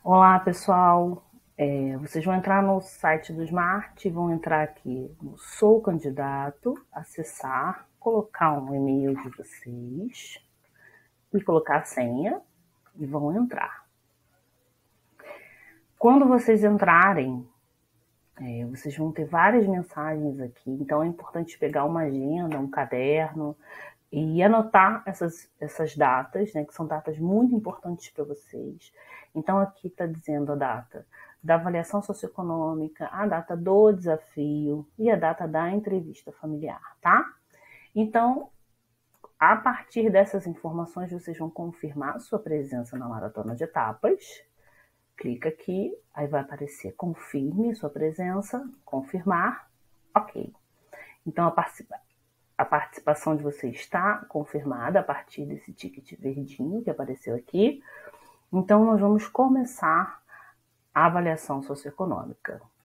Olá, pessoal. Vocês vão entrar no site do Smart, vão entrar aqui no Sou Candidato, acessar, colocar um e-mail de vocês e colocar a senha e vão entrar. Quando vocês entrarem, vocês vão ter várias mensagens aqui, então é importante pegar uma agenda, um caderno e anotar essas datas, né, que são datas muito importantes para vocês. Então aqui está dizendo a data da avaliação socioeconômica, a data do desafio e a data da entrevista familiar, tá? Então, a partir dessas informações, vocês vão confirmar sua presença na maratona de etapas. Clica aqui, aí vai aparecer confirme sua presença, confirmar, ok. Então a participação de vocês está confirmada a partir desse ticket verdinho que apareceu aqui. Então nós vamos começar a avaliação socioeconômica.